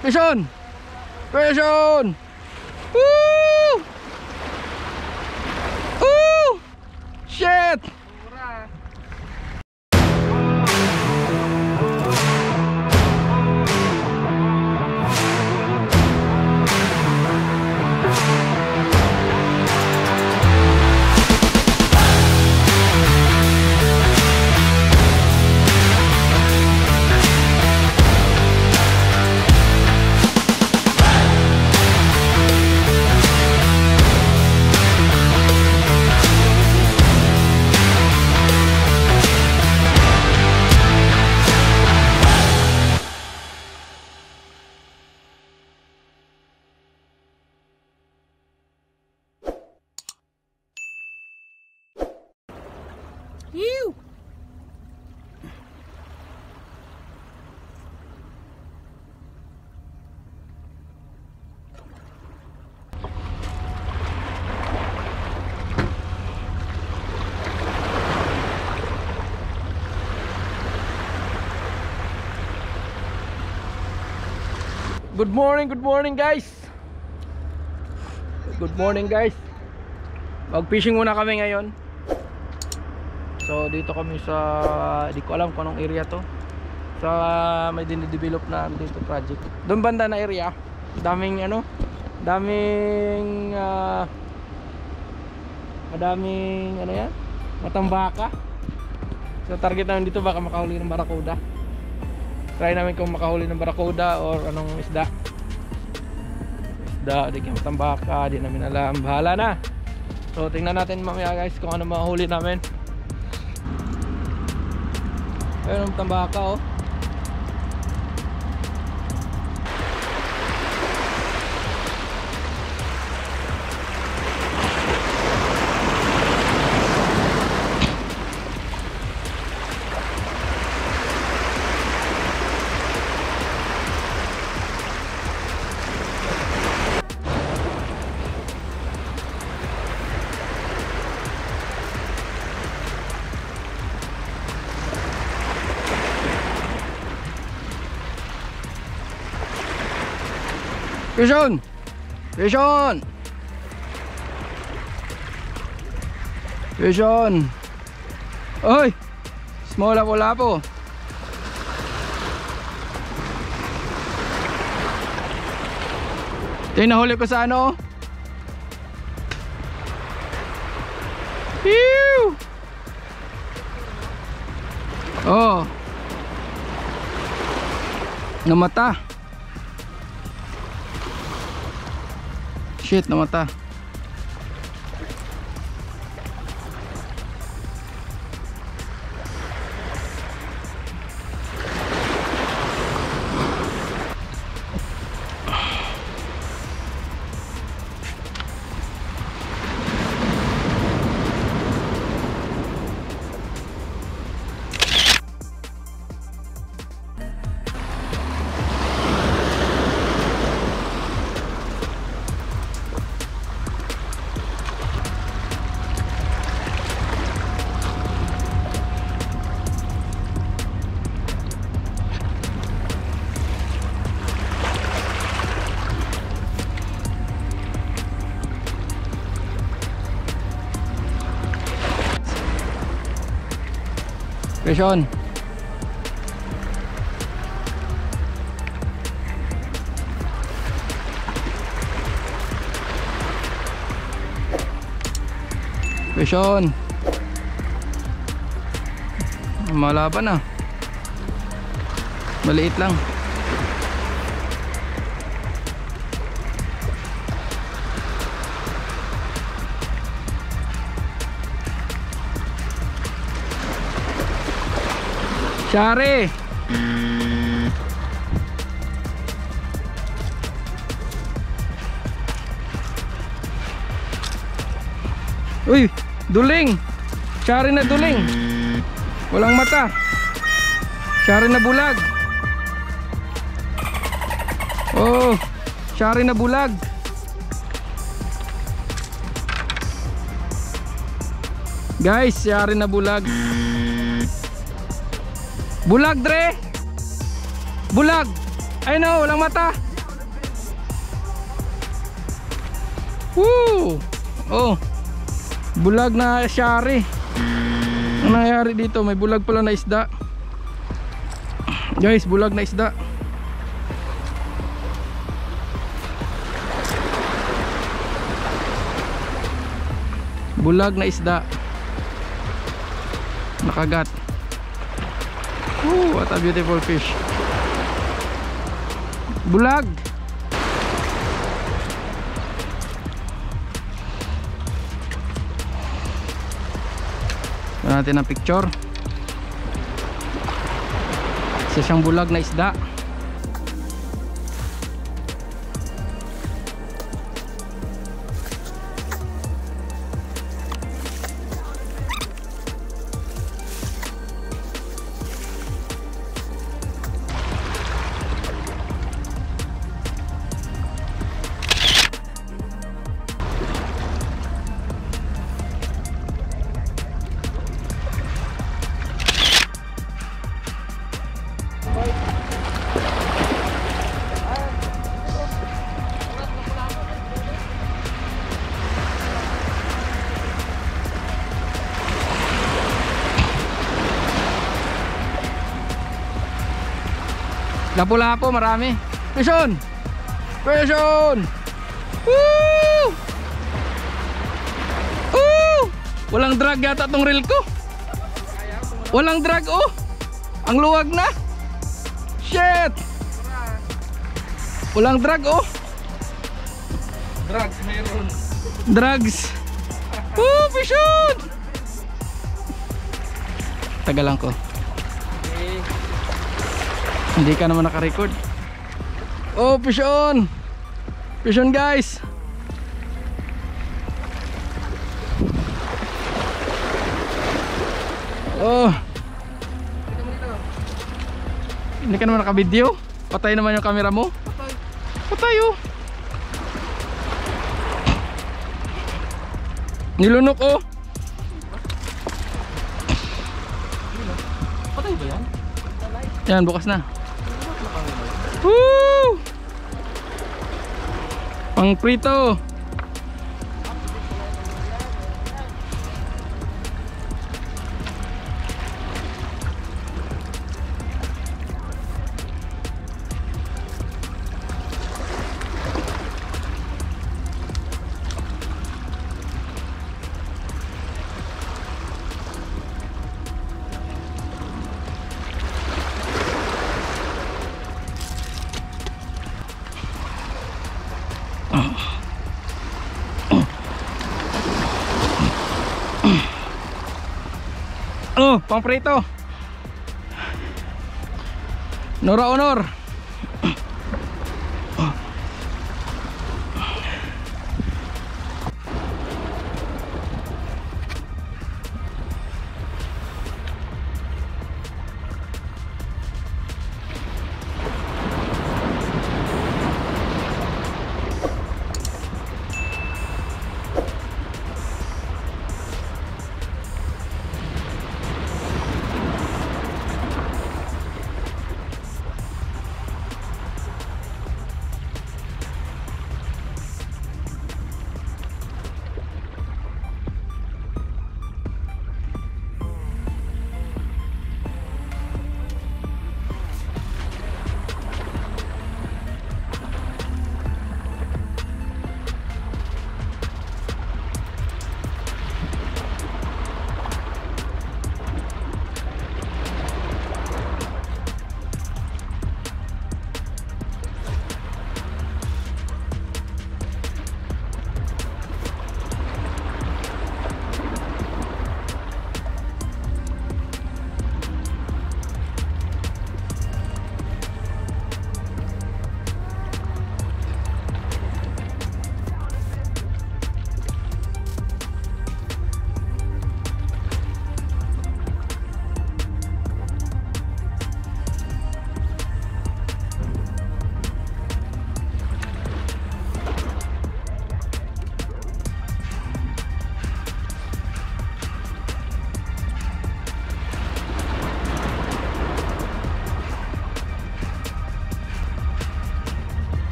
Question! Question! Woo! Woo! Shit! You. Good morning guys. Good morning guys. Mag-fishing muna kami ngayon. So dito kami sa, di ko alam kung anong area to. Sa may dinidevelop na dito project. Doon banda na area. Daming ano, daming madaming ano yan, matambaka. So target namin dito baka makahuli ng barakuda. Try namin kung makahuli ng barakuda or anong isda. Isda, di kaya matambaka, di namin alam. Bahala na. So tingnan natin mamaya guys kung ano mahuli namin. Ayun ang tambaka oh. Question! Question! Question! Oy! Small lapo-lapo. Ito yung nahuli ko sa ano. Pew! Oh! Namata. Shit, namata. Question. Question. Malaban na. Maliit lang. Shari. Uy, duling. Shari na duling. Walang mata. Shari na bulag. Oh, shari na bulag. Guys, shari na bulag. Bulag dre. Bulag. Ay no, walang mata. Woo! Oh, bulag na shari. Ang nangyari dito, may bulag pala na isda. Guys, bulag na isda. Bulag na isda. Nakagat. What a beautiful fish. Bulag. Tignan natin ang picture. Isa siyang bulag na isda. Lapu-lapu marami. Pison! Pison! Woo! Woo! Walang drag yata tong reel ko. Walang drag oh. Ang luwag na. Shit! Walang drag oh. Drugs meron. Drugs. Woo! Pison! Tagalan ko. Hindi ka naman naka-record. Oh, fish on. Fish on guys. Oh. Hindi ka naman naka-video. Patay naman yung camera mo. Patay. Patay oh. Nilunok oh. Patay ba yan? Yan, bukas na. Woo! Pang prito. Oh, pang prito. Nora honor.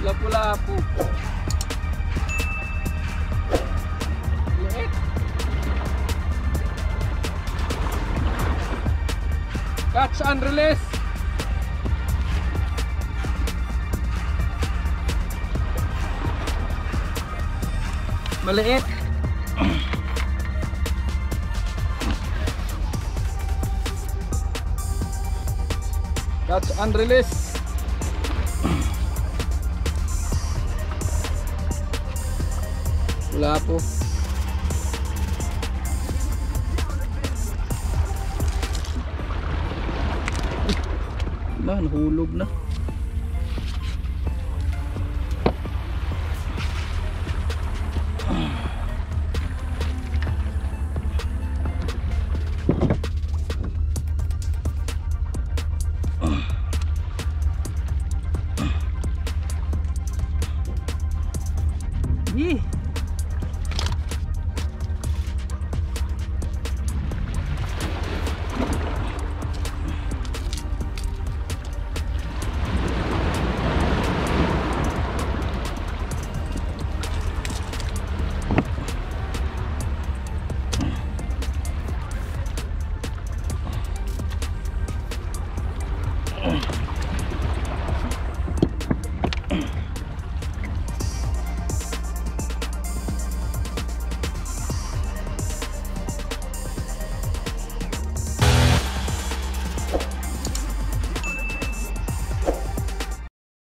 Lapu-lapu. Liit. Catch and release. Maliit. Catch and release. Wala po. Nahulog na. Yee.